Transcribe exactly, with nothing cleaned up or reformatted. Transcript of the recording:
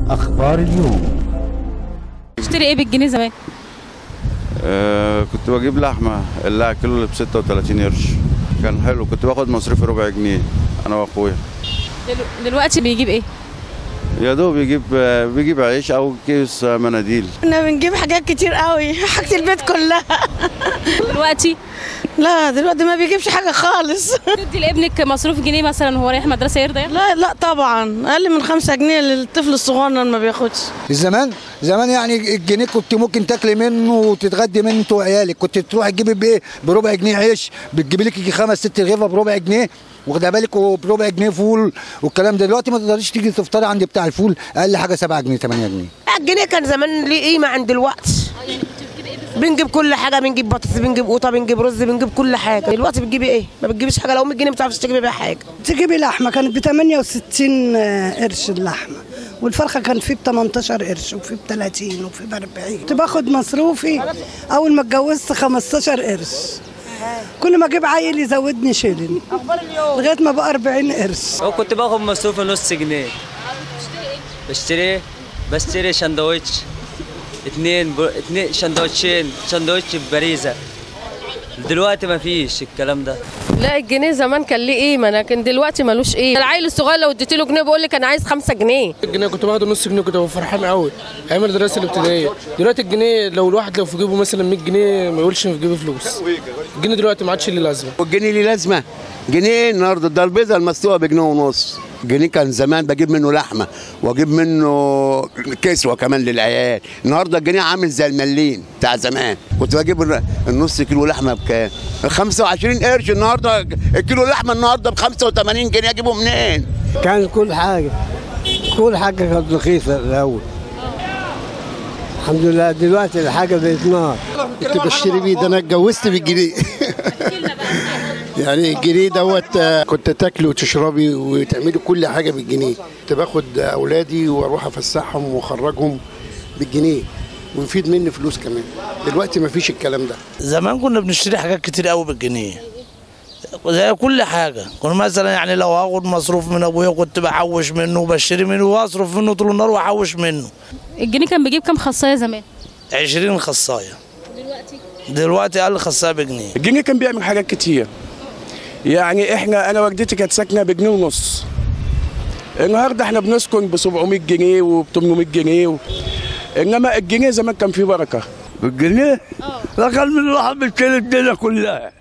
أخبار اليوم. تشتري ايه بالجنيه زمان؟ آه كنت بجيب لحمه اللي كيلو اللي ب ستة وتلاتين قرش، كان حلو. كنت باخد مصروفي ربع جنيه انا واخويا. دلوقتي بيجيب ايه؟ يا دوب بيجيب بيجيب عيش او كيس مناديل. احنا بنجيب حاجات كتير قوي، حاجه البيت كلها. دلوقتي لا دلوقتي ما بيجيبش حاجه خالص. تدي لابنك مصروف جنيه مثلا وهو رايح مدرسه يرضى؟ لا لا طبعا، اقل من خمسة جنيه للطفل الصغير ما بياخدش. زمان زمان يعني الجنيه كنت ممكن تاكلي منه وتتغدي منه انت وعيالك. كنت تروحي تجيبي بايه؟ بربع جنيه عيش، بتجيبي لك يجي خمس ست رغيفه بربع جنيه، واخده بالك، وبربع جنيه فول والكلام ده. دلوقتي ما تقدريش تيجي تفطري عند بتاع الفول اقل حاجه سبعة جنيه ثمانية جنيه. الجنيه كان زمان ليه قيمه عند الوقت. بنجيب كل حاجه، بنجيب بطاطس، بنجيب قوطه، بنجيب رز، بنجيب كل حاجه. دلوقتي بتجيبي ايه؟ ما بتجيبيش حاجه. لو مية جنيه ما بتعرفيش تجيبي بيها حاجه. تجيبي لحمه كانت ب ثمانية وستين قرش اللحمه، والفرخه كان في ب تمنتاشر قرش وفي ب تلاتين وفي ب أربعين. كنت باخد مصروفي اول ما اتجوزت خمستاشر قرش، كل ما اجيب عيل يزودني شيلين لغايه ما بقى أربعين قرش. كنت باخد مصروفي نص جنيه. بشتري بشتري سندوتش اتنين بر... اتنين سندوتشين، سندوتش ببريزه. دلوقتي ما فيش الكلام ده. لا الجنيه زمان كان ليه قيمه، لكن دلوقتي ملوش قيمه. العيل الصغير لو اديت له جنيه بيقول لك انا عايز خمسة جنيه. الجنيه كنت باخده نص جنيه، كنت فرحان قوي ايام الدراسه الابتدائيه. دلوقتي الجنيه لو الواحد لو في جيبه مثلا مية جنيه ما يقولش في جيبه فلوس. الجنيه دلوقتي ما عادش ليه لازمه. والجنيه ليه لازمه؟ جنيه النهارده ده البيضه المسلوقه بجنيه ونص. جنيه كان زمان بجيب منه لحمه واجيب منه كسوه كمان للعيال. النهارده الجنيه عامل زي الملين بتاع زمان. كنت بجيب النص كيلو لحمه بكام؟ خمسة وعشرين قرش. النهارده الكيلو لحمه النهارده ب خمسة وتمانين جنيه. اجيبه منين؟ كان كل حاجه كل حاجه كانت رخيصه الاول، الحمد لله. دلوقتي الحاجه بقت نار. كنت بشتري بيه ده، انا اتجوزت بالجنيه. يعني الجنيه دوت كنت تاكلي وتشربي وتعملي كل حاجه بالجنيه. كنت باخد اولادي واروح افسحهم واخرجهم بالجنيه ويفيد مني فلوس كمان. دلوقتي ما فيش الكلام ده. زمان كنا بنشتري حاجات كتير قوي بالجنيه، زي كل حاجه. كنا مثلا يعني لو هاخد مصروف من ابويا كنت بحوش منه وبشتري منه واصرف منه طول النهار واحوش منه. الجنيه كان بيجيب كام خصايه زمان؟ عشرين خصايه. دلوقتي دلوقتي اقل خصايه بجنيه. الجنيه كان بيعمل حاجات كتير. يعني احنا انا والدتي كانت ساكنه بجنيه ونص. النهارده احنا بنسكن ب سبعمية جنيه وب تمنمية جنيه و... انما الجنيه زمان كان فيه بركه. بالجنيه؟ اه ده كان من الواحد بيشتري الدنيا كلها.